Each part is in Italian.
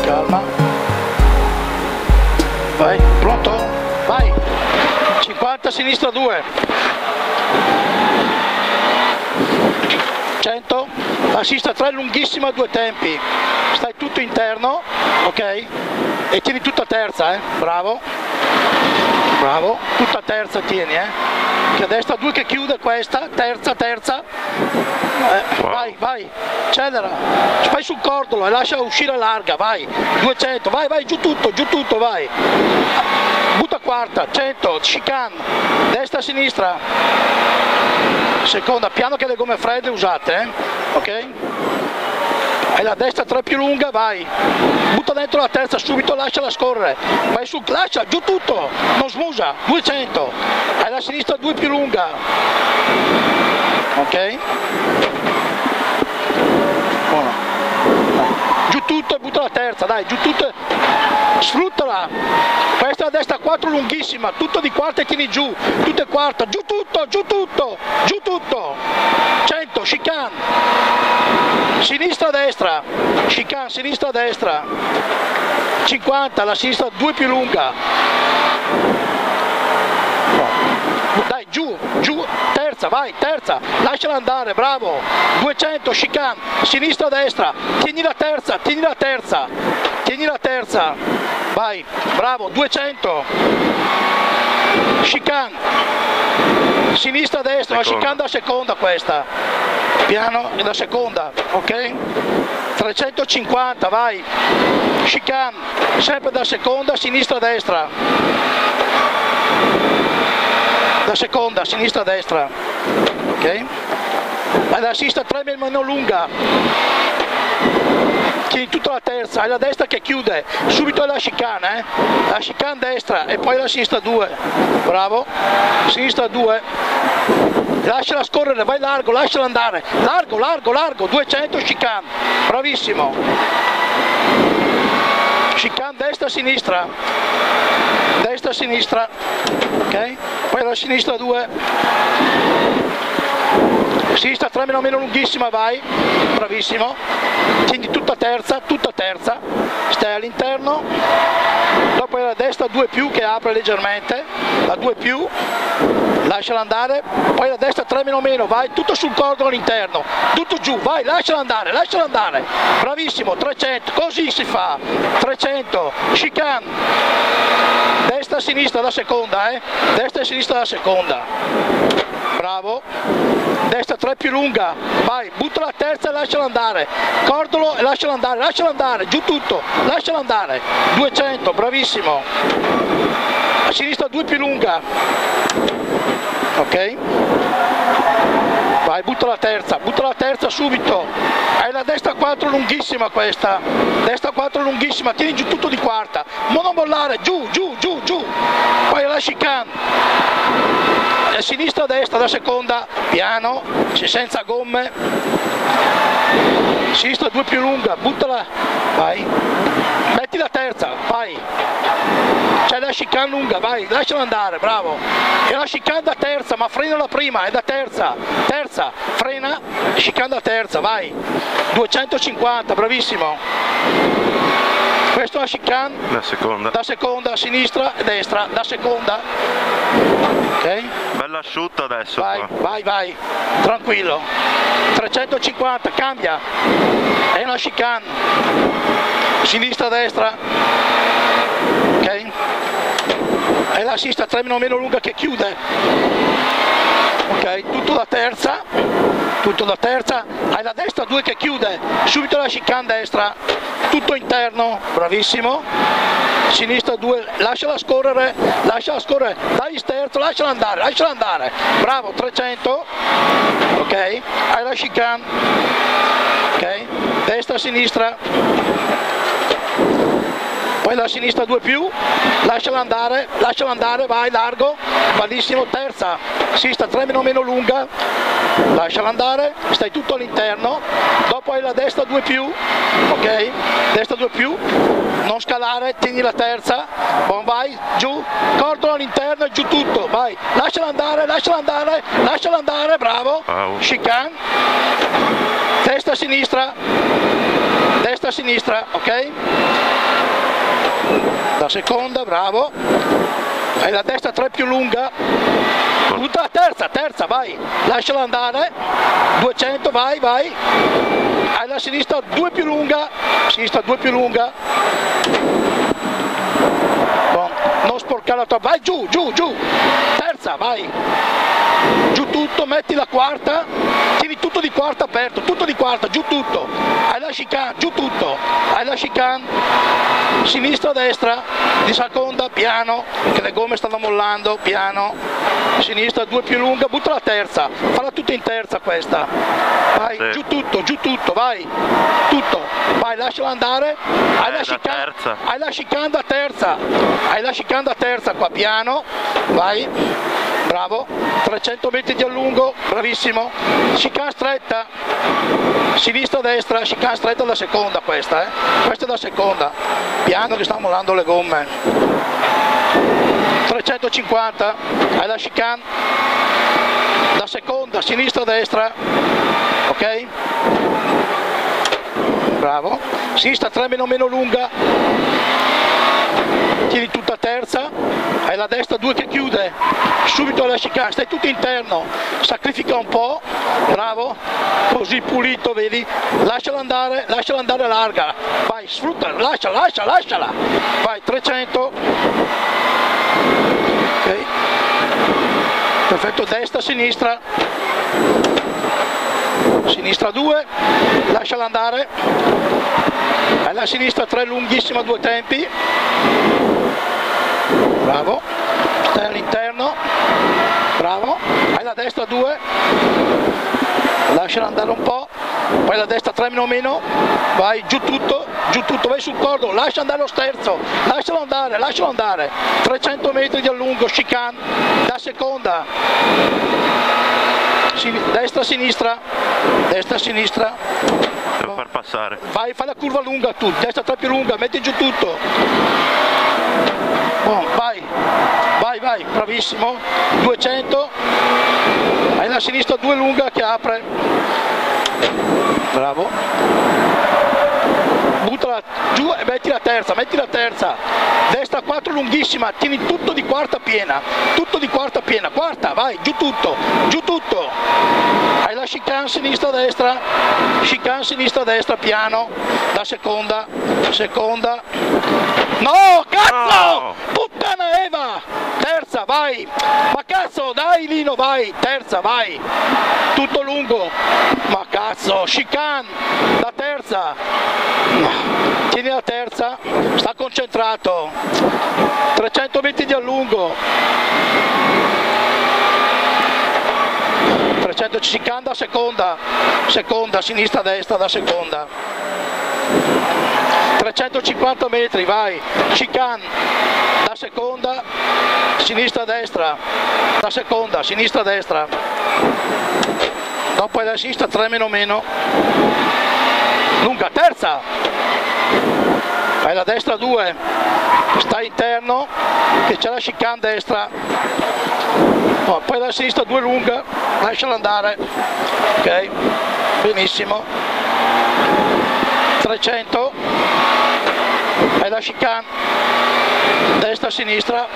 calma, vai, pronto, vai, 50, sinistra 2, 100, a sinistra 3, lunghissima, 2 tempi, stai tutto interno, ok, e tieni tutta terza, bravo, bravo, tutta terza tieni, che a destra 2 che chiude questa, terza, vai, vai, accelera, fai sul cordolo e lascia uscire larga, vai, 200, vai, vai, giù tutto, vai, butta quarta, 100, chicane, destra, sinistra, seconda, piano che le gomme fredde usate, ok? E la destra 3 più lunga, vai, butta dentro la terza subito, lasciala scorrere, vai su, lascia, giù tutto, non smusa, 200, e la sinistra 2 più lunga, ok? Buono. Giù tutto e butta la terza, dai, giù tutto, sfruttala, questa è la destra 4 lunghissima, tutto di quarta e tieni giù, tutto è quarta, giù tutto, 100, chicane, sinistra destra, chicane, sinistra destra, 50, la sinistra 2 più lunga, dai, giù, terza, vai, terza, lasciala andare, bravo, 200, chicane, sinistra destra, tieni la terza, vai, bravo, 200, chicane, sinistra destra, la chicane da seconda questa, piano e da seconda, ok? 350, vai, chicane, sempre da seconda, sinistra destra, da seconda, sinistra destra, ok? E la sinistra 3 meno lunga, tieni tutta la terza, hai la destra che chiude, subito è la chicane, la chicane destra e poi la sinistra 2, bravo, sinistra 2, lasciala scorrere, vai largo, lasciala andare, largo, 200, chicane, bravissimo, chicane destra, sinistra, ok, poi la sinistra 2, sinistra 3 meno lunghissima, vai, bravissimo, tieni tutta terza, stai all'interno, dopo la destra 2 più che apre leggermente, la 2 più, lasciala andare, poi la destra 3 meno, vai, tutto sul cordolo all'interno, tutto giù, vai, lasciala andare, bravissimo, 300, così si fa, 300, chicane, destra e sinistra da seconda, destra e sinistra da seconda, bravo, destra 3 più lunga, vai, butta la terza e lasciala andare, cordolo e lasciala andare, giù tutto, lasciala andare, 200, bravissimo, a sinistra 2 più lunga, ok, vai, butta la terza subito, hai la destra 4 lunghissima questa, destra 4 lunghissima, tieni giù tutto di quarta, ma non mollare, giù, poi la chicane, a sinistra destra da seconda, piano, senza gomme, sinistra 2 più lunga, buttala, vai, metti la terza, vai, c'è la chicane lunga, vai, lasciala andare, bravo, e la chicane da terza, ma frena la prima, è da terza, frena, chicane da terza, vai, 250, bravissimo, questa è la chicane da seconda, a sinistra e destra, da seconda, ok? Bella asciutta adesso. Vai, tranquillo, 350, cambia, è una chicane, sinistra, destra, ok? E la sinistra 3 meno lunga che chiude, ok? Tutto da terza, hai la destra 2 che chiude, subito la chicane destra, tutto interno, bravissimo, sinistra 2, lasciala scorrere, dai sterzo, lasciala andare, bravo, 300, ok? Hai la chicane, ok? Destra, sinistra, poi la sinistra 2 più, lasciala andare, vai largo, bellissimo, terza, sinistra 3 meno lunga, lasciala andare, stai tutto all'interno, dopo hai la destra 2 più, ok? Destra 2 più, non scalare, tieni la terza, buon, vai, giù, cordolo all'interno e giù tutto, vai, lasciala andare, bravo, chicane, destra, sinistra, ok? da seconda, bravo, hai la destra 3 più lunga, butta la terza, terza, vai, lasciala andare, 200, vai, vai, hai la sinistra 2 più lunga, sinistra 2 più lunga, bon, non sporcare la tua, vai giù, giù, giù, terza, vai, giù tutto, metti la quarta, tieni tutto di quarta aperto, tutto di quarta, giù tutto, hai la chicane, giù tutto, hai la chicane, sinistra, destra, di seconda, piano, che le gomme stanno mollando, piano, sinistra 2 più lunga, butta la terza, falla tutta in terza questa, vai, sì. Giù tutto, vai, tutto, vai, lasciala andare, hai la chicane da terza, hai la chicane da terza qua, piano, vai, bravo, 300 metri di allungo, bravissimo, chicane stretta, sinistra, destra, chicane stretta da seconda questa è da seconda, piano che stanno mollando le gomme, 350, hai la chicane, da seconda, sinistra, destra, ok? Bravo, sinistra 3 meno lunga, tieni tutta terza, hai la destra 2 che chiude, subito alla chicane, stai tutto interno, sacrifica un po', bravo, così pulito, vedi, lasciala andare larga, vai, sfrutta, lasciala, vai, 300, ok, perfetto, destra, sinistra, sinistra 2, lasciala andare, hai la sinistra 3 lunghissima, 2 tempi, bravo, stai all'interno, bravo, hai la destra 2, lasciala andare un po', poi la destra 3 meno, vai, giù tutto, vai sul cordo, lascia andare lo sterzo, lascialo andare, 300 metri di allungo, chicane, da seconda, destra, sinistra, devo far passare, vai, fai la curva lunga tu, destra 3 più lunga, metti giù tutto, oh, vai, bravissimo, 200, hai la sinistra 2 lunga che apre, bravo, buttala giù e metti la terza, destra 4 lunghissima, tieni tutto di quarta piena, quarta, vai, giù tutto, hai la chicane sinistra, destra, piano, da seconda, no, cazzo, no. Puttana Eva, terza, vai, ma cazzo, dai Lino, vai, terza, vai, tutto lungo, ma cazzo, chicane, la terza, tieni la terza, sta concentrato, 300 metri di allungo, 300 chicane da seconda, sinistra, destra, da seconda, 350 metri, vai, chicane, da seconda, sinistra, destra, da seconda, sinistra, destra, dopo la sinistra 3 meno, lunga, terza, hai la destra 2, stai interno, che c'è la chicane destra, oh, poi la sinistra 2 lunga, lasciala andare, ok, benissimo, 300, hai la chicane, destra, sinistra,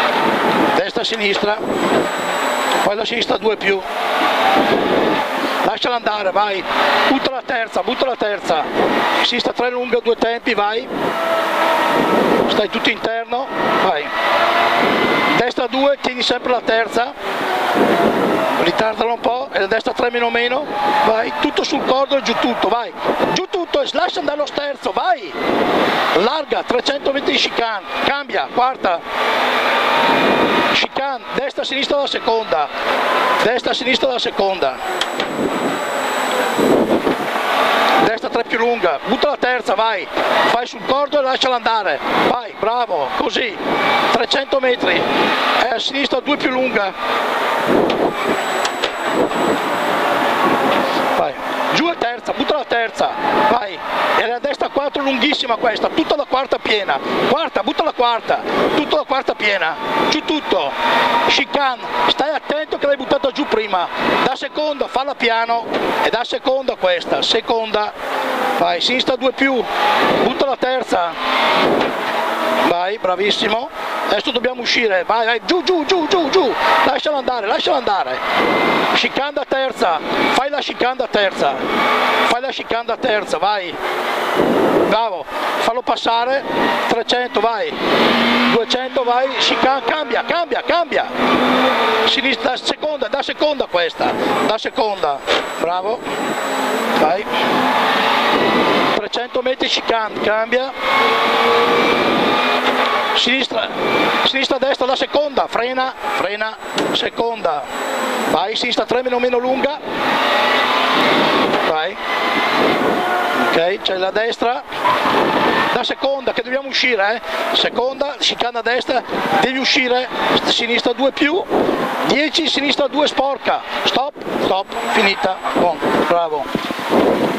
poi la sinistra 2 più, lasciala andare, vai, butta la terza, sinistra 3 lunga, 2 tempi, vai, stai tutto interno, vai, destra 2, tieni sempre la terza, ritardalo un po', e la destra 3 meno, vai, tutto sul cordo e giù tutto, vai, giù tutto e lascia andare lo sterzo, vai, larga, 320 di chicane, cambia, quarta, chicane, destra, sinistra da seconda, destra 3 più lunga, butta la terza, vai, fai sul cordo e lasciala andare, vai, bravo, così, 300 metri, e a sinistra 2 più lunga, vai, giù e terza, butta la terza, vai, e a destra 4 lunghissima questa, tutta la quarta piena, quarta, butta la quarta, tutta la quarta piena, giù tutto, chicane, stai attento che l'hai buttata giù prima, da seconda, falla piano, e da seconda questa, seconda, vai, sinistra 2 più, butta la terza, vai, bravissimo, adesso dobbiamo uscire, vai, vai, giù, giù, giù, giù, giù, lascialo andare, chicane da terza, fai la chicane da terza, vai, bravo, fallo passare, 300, vai, 200, vai, chicane, cambia, sinistra, da seconda questa, bravo, vai, 300 metri chicane, cambia, sinistra, destra da seconda, frena, seconda, vai, sinistra 3 meno lunga, vai, ok, c'è la destra, da seconda che dobbiamo uscire, seconda, chicane a destra, devi uscire, sinistra 2 più, 10, sinistra 2 sporca, stop, finita, buon, bravo.